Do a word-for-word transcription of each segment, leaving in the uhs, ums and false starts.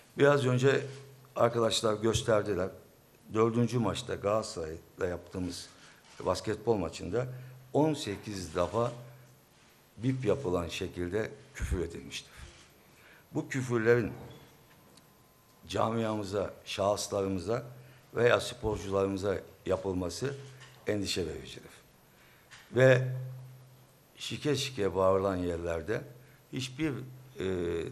Biraz önce arkadaşlar gösterdiler. Dördüncü maçta Galatasaray'la yaptığımız basketbol maçında on sekiz defa bip yapılan şekilde küfür edilmiştir. Bu küfürlerin camiamıza, şahıslarımıza veya sporcularımıza yapılması endişe vericidir. Ve şike şike bağırılan yerlerde hiçbir e,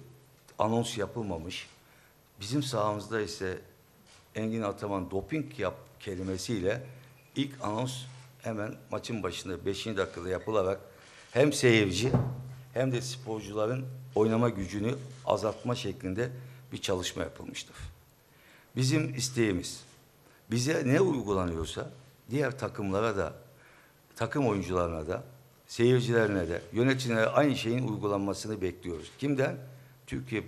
anons yapılmamış. Bizim sahamızda ise Engin Ataman doping yap kelimesiyle ilk anons hemen maçın başında beşinci dakikada yapılarak hem seyirci hem de sporcuların oynama gücünü azaltma şeklinde bir çalışma yapılmıştır. Bizim isteğimiz, bize ne uygulanıyorsa diğer takımlara da, takım oyuncularına da, seyircilerine de, yöneticilere aynı şeyin uygulanmasını bekliyoruz. Kimden? Türkiye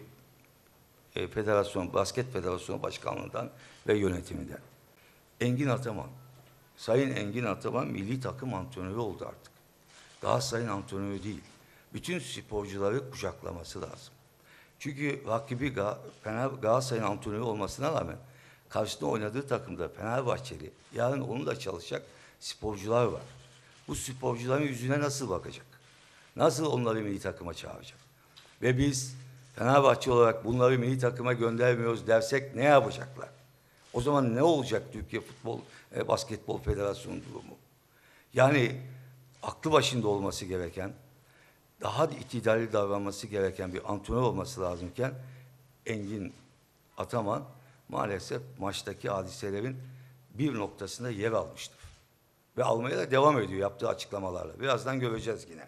Federasyon, Basket Federasyonu Başkanlığı'ndan ve yönetiminden. Engin Ataman, Sayın Engin Ataman milli takım antrenörü oldu artık. Galatasaray'ın antrenörü değil. Bütün sporcuları kucaklaması lazım. Çünkü rakibi Galatasaray'ın antrenörü olmasına rağmen karşısında oynadığı takımda Fenerbahçeli, yarın onunla çalışacak sporcular var. Bu sporcuların yüzüne nasıl bakacak? Nasıl onları milli takıma çağıracak? Ve biz Fenerbahçe olarak bunları milli takıma göndermiyoruz dersek ne yapacaklar? O zaman ne olacak Türkiye Futbol e, Basketbol Federasyonu durumu? Yani aklı başında olması gereken, daha itidalli davranması gereken bir antrenör olması lazımken Engin Ataman maalesef maçtaki hadiselerin bir noktasında yer almıştır. Ve almaya da devam ediyor yaptığı açıklamalarla. Birazdan göreceğiz yine.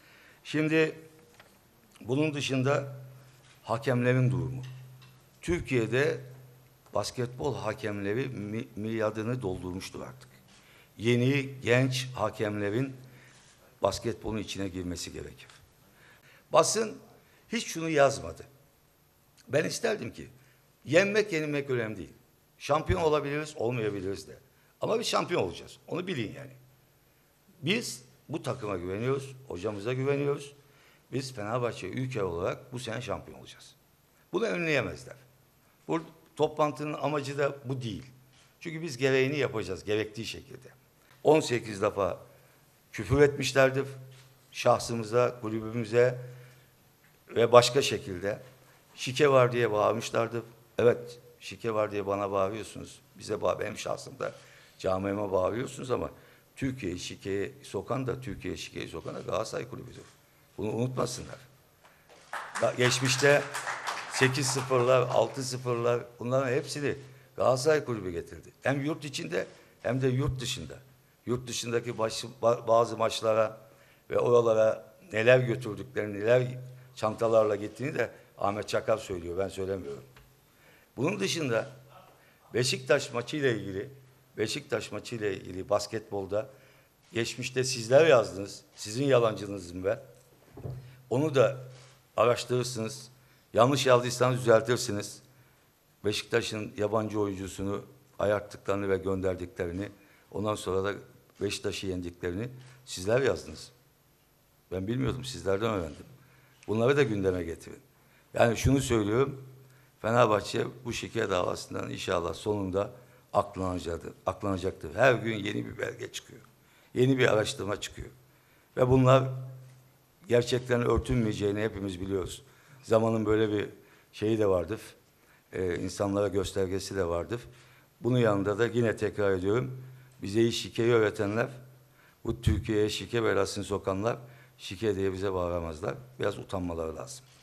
Şimdi bunun dışında hakemlerin durumu. Türkiye'de basketbol hakemleri mi, milyardını doldurmuştur artık. Yeni genç hakemlerin basketbolun içine girmesi gerekir. Basın hiç şunu yazmadı. Ben isterdim ki yenmek yenilmek önemli değil. Şampiyon olabiliriz, olmayabiliriz de. Ama bir şampiyon olacağız. Onu bilin yani. Biz bu takıma güveniyoruz, hocamıza güveniyoruz. Biz Fenerbahçe ülke olarak bu sene şampiyon olacağız. Bunu önleyemezler. Bu toplantının amacı da bu değil. Çünkü biz gereğini yapacağız, gerektiği şekilde. on sekiz defa küfür etmişlerdir. Şahsımıza, kulübümüze ve başka şekilde şike var diye bağırmışlardır. Evet, şike var diye bana bağırıyorsunuz. Bize bağır, benim şahsımda camiama bağırıyorsunuz ama Türkiye'yi şikeye sokan da, Türkiye'yi şikeye sokan da Galatasaray Kulübü'dür. Bunu unutmasınlar. Geçmişte sekiz sıfırlar, altı sıfırlar bunların hepsini Galatasaray Kulübü getirdi. Hem yurt içinde hem de yurt dışında. Yurt dışındaki baş, bazı maçlara ve oralara neler götürdüklerini, neler çantalarla gittiğini de Ahmet Çakar söylüyor, ben söylemiyorum. Bunun dışında Beşiktaş maçıyla ilgili, Beşiktaş maçıyla ilgili basketbolda geçmişte sizler yazdınız, sizin yalancınızım ben. Onu da araştırırsınız. Yanlış yazdıysanız düzeltirsiniz. Beşiktaş'ın yabancı oyuncusunu ayarttıklarını ve gönderdiklerini, ondan sonra da Beşiktaş'ı yendiklerini sizler yazdınız. Ben bilmiyordum, sizlerden öğrendim. Bunları da gündeme getirin. Yani şunu söylüyorum, Fenerbahçe bu şike davasından inşallah sonunda aklanacaktır. aklanacaktır. Her gün yeni bir belge çıkıyor. Yeni bir araştırma çıkıyor. Ve bunlar gerçekten örtünmeyeceğini hepimiz biliyoruz. Zamanın böyle bir şeyi de vardır. Ee, insanlara göstergesi de vardır. Bunun yanında da yine tekrar ediyorum. Bize şikeyi öğretenler, bu Türkiye'ye şike belasını sokanlar şike diye bize bağıramazlar. Biraz utanmaları lazım.